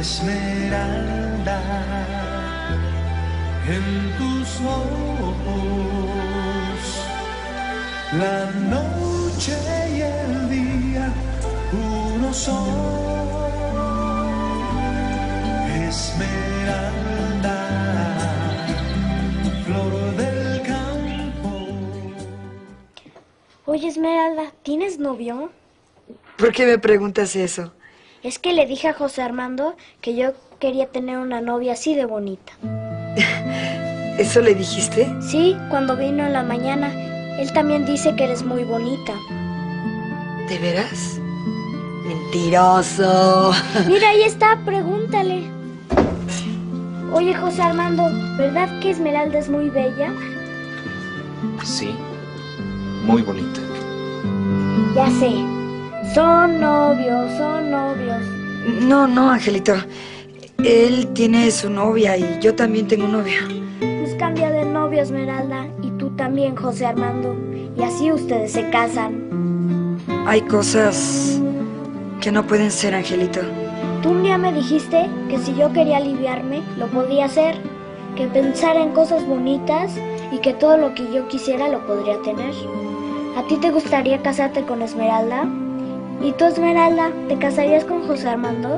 Esmeralda, en tus ojos, la noche y el día uno son. Esmeralda, flor del campo. Oye, Esmeralda, ¿tienes novio? ¿Por qué me preguntas eso? Es que le dije a José Armando que yo quería tener una novia así de bonita. ¿Eso le dijiste? Sí, cuando vino en la mañana. Él también dice que eres muy bonita. ¿De veras? ¡Mentiroso! Mira, ahí está, pregúntale. Oye, José Armando, ¿verdad que Esmeralda es muy bella? Sí, muy bonita. Ya sé. Son novios, son novios. No, Angelito. Él tiene su novia y yo también tengo un novio. Pues cambia de novio, Esmeralda. Y tú también, José Armando. Y así ustedes se casan. Hay cosas que no pueden ser, Angelito. Tú un día me dijiste que si yo quería aliviarme, lo podía hacer. Que pensara en cosas bonitas y que todo lo que yo quisiera lo podría tener. ¿A ti te gustaría casarte con Esmeralda? ¿Y tú, Esmeralda, te casarías con José Armando?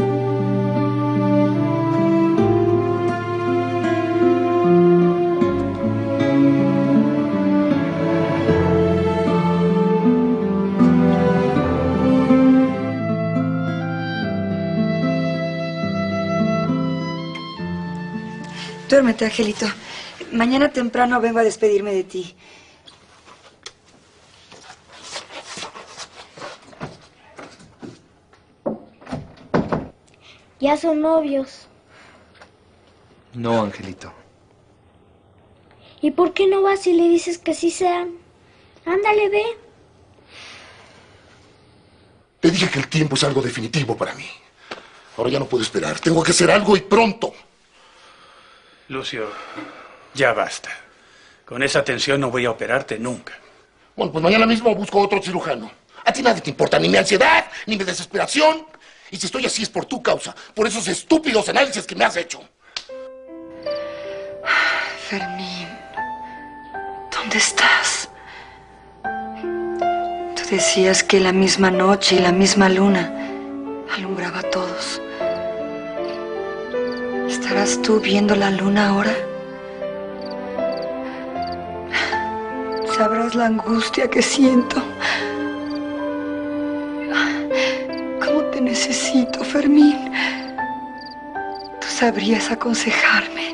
Duérmete, Angelito. Mañana temprano vengo a despedirme de ti. Ya son novios. No, Angelito. ¿Y por qué no vas y le dices que sí sean? Ándale, ve. Te dije que el tiempo es algo definitivo para mí. Ahora ya no puedo esperar. Tengo que hacer algo y pronto. Lucio, ya basta. Con esa tensión no voy a operarte nunca. Bueno, pues mañana mismo busco otro cirujano. A ti nadie te importa, ni mi ansiedad, ni mi desesperación. Y si estoy así es por tu causa, por esos estúpidos análisis que me has hecho. Fermín, ¿dónde estás? Tú decías que la misma noche y la misma luna alumbraba a todos. ¿Estarás tú viendo la luna ahora? Sabrás la angustia que siento. ¿Cómo te necesito, Fermín? Tú sabrías aconsejarme.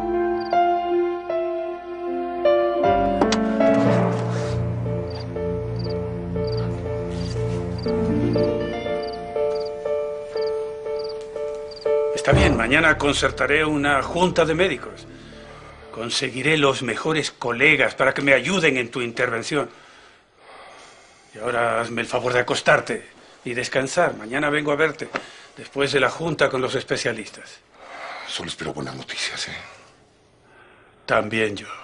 Está bien, mañana concertaré una junta de médicos. Conseguiré los mejores colegas para que me ayuden en tu intervención. Y ahora hazme el favor de acostarte y descansar. Mañana vengo a verte, después de la junta con los especialistas. Solo espero buenas noticias, ¿eh? También yo.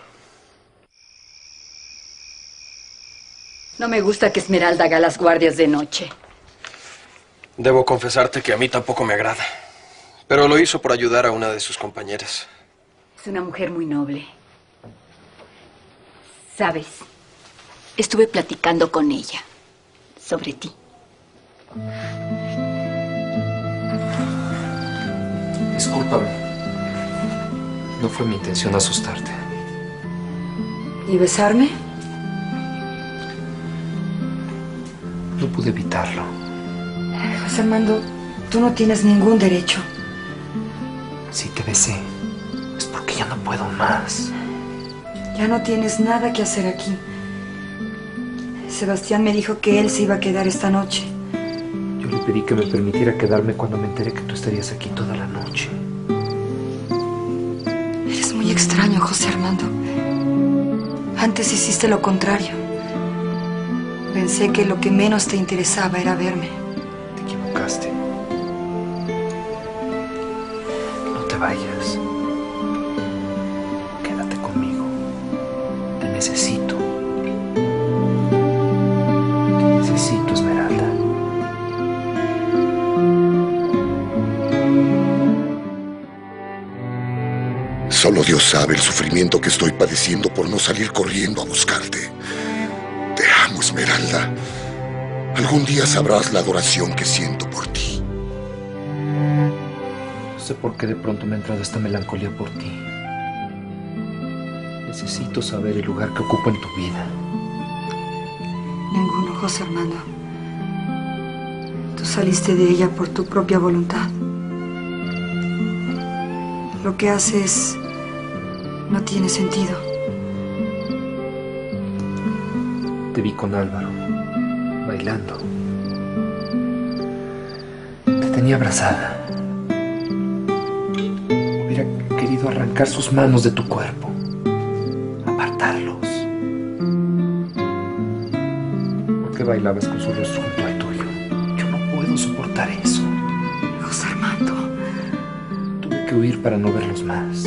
No me gusta que Esmeralda haga las guardias de noche. Debo confesarte que a mí tampoco me agrada. Pero lo hizo por ayudar a una de sus compañeras. Es una mujer muy noble. ¿Sabes? Estuve platicando con ella sobre ti. Discúlpame. No fue mi intención asustarte. ¿Y besarme? No pude evitarlo. José Armando, tú no tienes ningún derecho. Si te besé, es porque ya no puedo más. Ya no tienes nada que hacer aquí. Sebastián me dijo que él se iba a quedar esta noche. Yo le pedí que me permitiera quedarme cuando me enteré que tú estarías aquí toda la noche. Eres muy extraño, José Armando. Antes hiciste lo contrario. Pensé que lo que menos te interesaba era verme. Te equivocaste. No te vayas. Quédate conmigo. Te necesito. Te necesito, Esmeralda. Solo Dios sabe el sufrimiento que estoy padeciendo por no salir corriendo a buscarte. Te amo, Esmeralda. Algún día sabrás la adoración que siento por ti. No sé por qué de pronto me ha entrado esta melancolía por ti. Necesito saber el lugar que ocupa en tu vida. Ninguno, José Armando. Tú saliste de ella por tu propia voluntad. Lo que haces no tiene sentido. Te vi con Álvaro, bailando. Te tenía abrazada. Hubiera querido arrancar sus manos de tu cuerpo, apartarlos. ¿Por qué bailabas con su rostro junto al tuyo? Yo no puedo soportar eso. José Armando. Tuve que huir para no verlos más.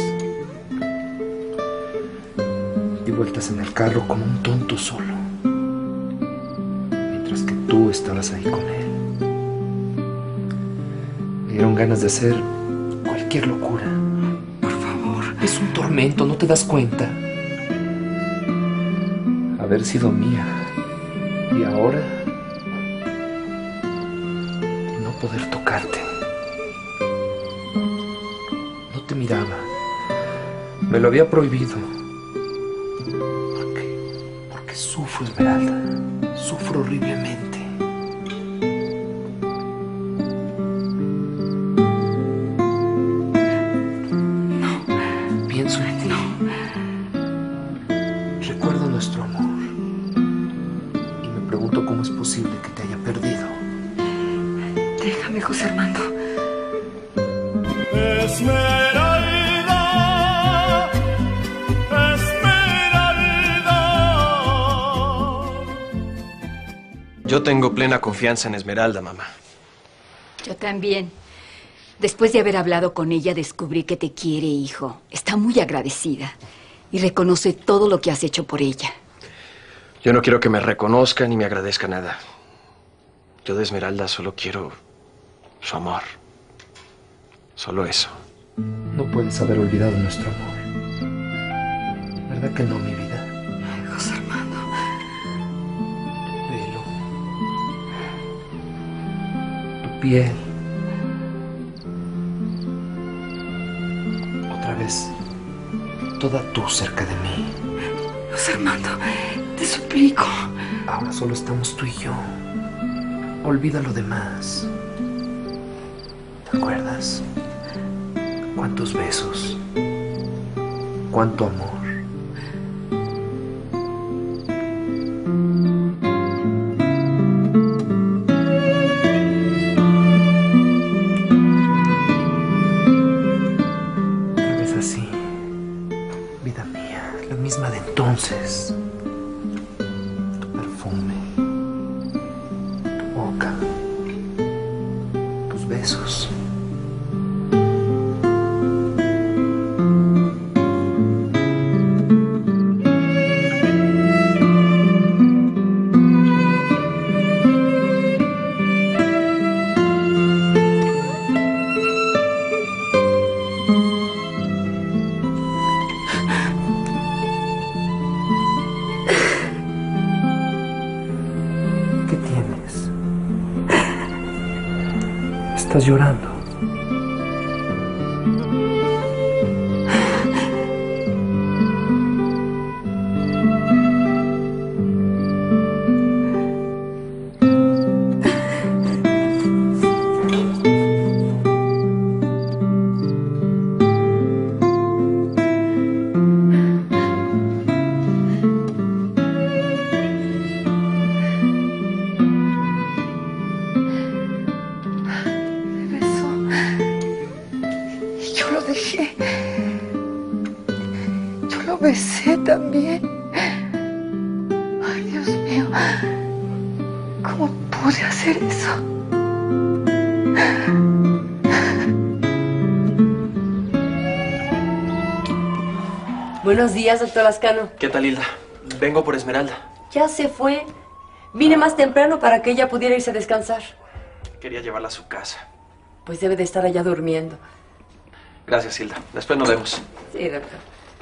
Di vueltas en el carro como un tonto solo, mientras que tú estabas ahí con él. Me dieron ganas de hacer cualquier locura. Por favor. Es un tormento, ¿no te das cuenta? Haber sido mía y ahora no poder tocarte. No te miraba. Me lo había prohibido. Porque sufro, Esmeralda. Sufro horriblemente. No. Pienso en ti. No. Recuerdo nuestro amor. Y me pregunto cómo es posible que te haya perdido. Déjame, José Armando. Esmeralda, Esmeralda. Yo tengo plena confianza en Esmeralda, mamá. Yo también. Después de haber hablado con ella, descubrí que te quiere, hijo. Está muy agradecida y reconoce todo lo que has hecho por ella. Yo no quiero que me reconozca ni me agradezca nada. Yo de Esmeralda solo quiero su amor. Solo eso. No puedes haber olvidado nuestro amor. ¿Verdad que no, mi vida? Ay, José Armando. Tu pelo. Tu piel. Otra vez. Toda tú cerca de mí. José Armando, te suplico. Ahora solo estamos tú y yo. Olvida lo demás. ¿Te acuerdas? Cuántos besos. Cuánto amor. Otra vez así. Vida mía, la misma de entonces. Tu perfume. Tu boca. Tus besos. ¿Qué tienes? Estás llorando. Yo lo dejé. Yo lo besé también. Ay, Dios mío. ¿Cómo pude hacer eso? Buenos días, doctor Lascano. ¿Qué tal, Hilda? Vengo por Esmeralda. Ya se fue. Vine más temprano para que ella pudiera irse a descansar. Quería llevarla a su casa. Pues debe de estar allá durmiendo. Gracias, Hilda. Después nos vemos. Sí, doctor.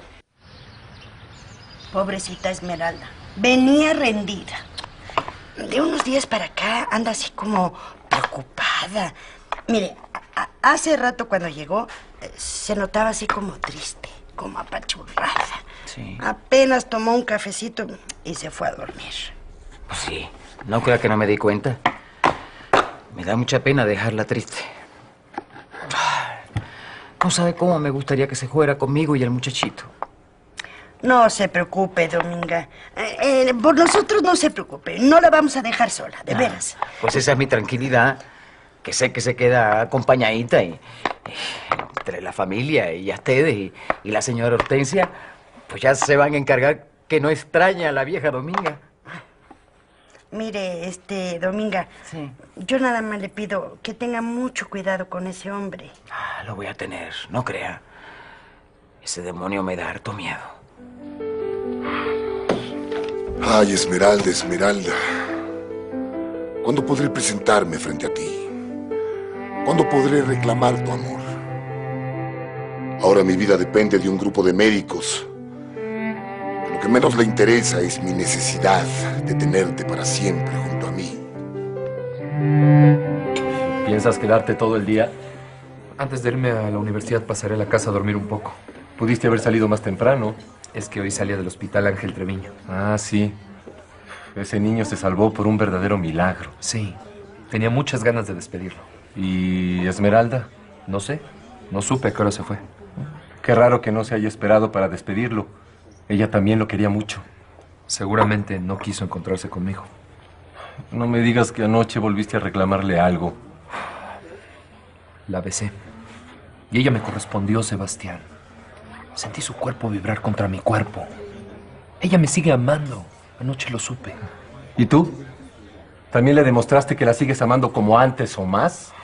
Pobrecita Esmeralda. Venía rendida. De unos días para acá anda así como preocupada. Mire, hace rato cuando llegó se notaba así como triste, como apachurrada. Sí. Apenas tomó un cafecito y se fue a dormir. Pues sí, no crea que no me di cuenta. Me da mucha pena dejarla triste. No sabe cómo me gustaría que se fuera conmigo y el muchachito. No se preocupe, Dominga. Por nosotros no se preocupe. No la vamos a dejar sola, de veras. Pues esa es mi tranquilidad. Que sé que se queda acompañadita y entre la familia y a ustedes y la señora Hortensia, pues ya se van a encargar que no extraña a la vieja Dominga. Mire, Dominga, Sí. yo nada más le pido que tenga mucho cuidado con ese hombre. Lo voy a tener, no crea. Ese demonio me da harto miedo. Ay, Esmeralda, Esmeralda. ¿Cuándo podré presentarme frente a ti? ¿Cuándo podré reclamar tu amor? Ahora mi vida depende de un grupo de médicos. Lo que menos le interesa es mi necesidad de tenerte para siempre junto a mí. ¿Piensas quedarte todo el día? Antes de irme a la universidad pasaré a la casa a dormir un poco. Pudiste haber salido más temprano. Es que hoy salía del hospital Ángel Treviño. Ah, sí. Ese niño se salvó por un verdadero milagro. Sí. Tenía muchas ganas de despedirlo. ¿Y Esmeralda? No sé. No supe a qué hora se fue. Qué raro que no se haya esperado para despedirlo. Ella también lo quería mucho. Seguramente no quiso encontrarse conmigo. No me digas que anoche volviste a reclamarle algo. La besé. Y ella me correspondió, Sebastián. Sentí su cuerpo vibrar contra mi cuerpo. Ella me sigue amando. Anoche lo supe. ¿Y tú? ¿También le demostraste que la sigues amando como antes o más?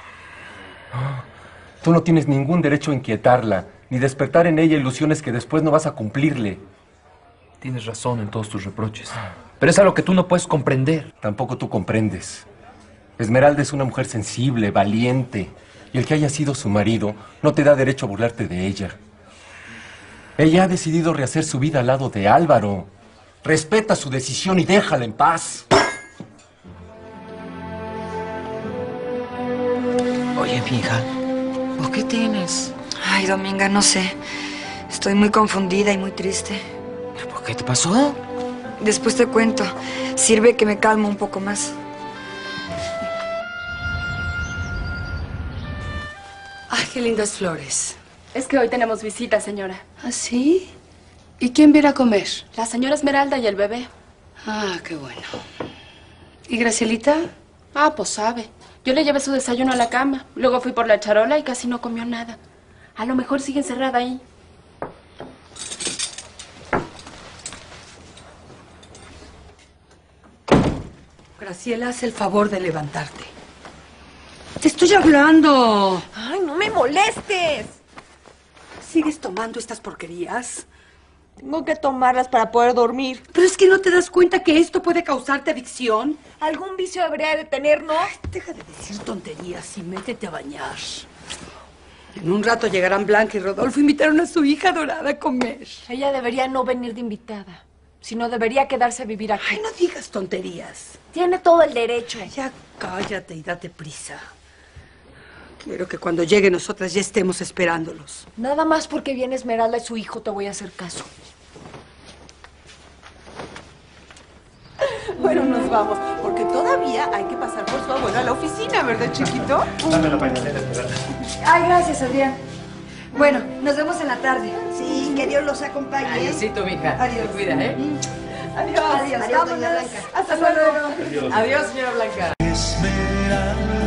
Tú no tienes ningún derecho a inquietarla, ni despertar en ella ilusiones que después no vas a cumplirle. Tienes razón en todos tus reproches. Pero es algo que tú no puedes comprender. Tampoco tú comprendes. Esmeralda es una mujer sensible, valiente. Y el que haya sido su marido no te da derecho a burlarte de ella. Ella ha decidido rehacer su vida al lado de Álvaro. Respeta su decisión y déjala en paz. Oye, mi hija, ¿vos qué tienes? Ay, Dominga, no sé. Estoy muy confundida y muy triste. ¿Pero por qué te pasó? Después te cuento. Sirve que me calmo un poco más. Ay, qué lindas flores. Es que hoy tenemos visita, señora. ¿Ah, sí? ¿Y quién viene a comer? La señora Esmeralda y el bebé. Ah, qué bueno. ¿Y Gracielita? Ah, pues sabe. Yo le llevé su desayuno a la cama. Luego fui por la charola y casi no comió nada. A lo mejor sigue encerrada ahí. Graciela, haz el favor de levantarte. ¡Te estoy hablando! ¡Ay, no me molestes! ¿Sigues tomando estas porquerías? Tengo que tomarlas para poder dormir. ¿Pero es que no te das cuenta que esto puede causarte adicción? Algún vicio debería de tener, ¿no? Ay, deja de decir tonterías y métete a bañar. En un rato llegarán Blanca y Rodolfo e invitaron a su hija adorada a comer. Ella debería no venir de invitada, sino debería quedarse a vivir aquí. Ay, no digas tonterías. Tiene todo el derecho. Ya cállate y date prisa. Quiero que cuando llegue nosotras ya estemos esperándolos. Nada más porque viene Esmeralda y su hijo te voy a hacer caso. Bueno, nos vamos, porque todavía hay que pasar por su abuelo a la oficina, ¿verdad, chiquito? Dame la pañalera, Esmeralda. Ay, gracias, Adrián. Bueno, nos vemos en la tarde. Sí, que Dios los acompañe. Adiósito, mija. Adiós. Te cuida, ¿eh? Adiós. Adiós, doña Blanca. Hasta luego. Adiós, señora Blanca. Esmeralda.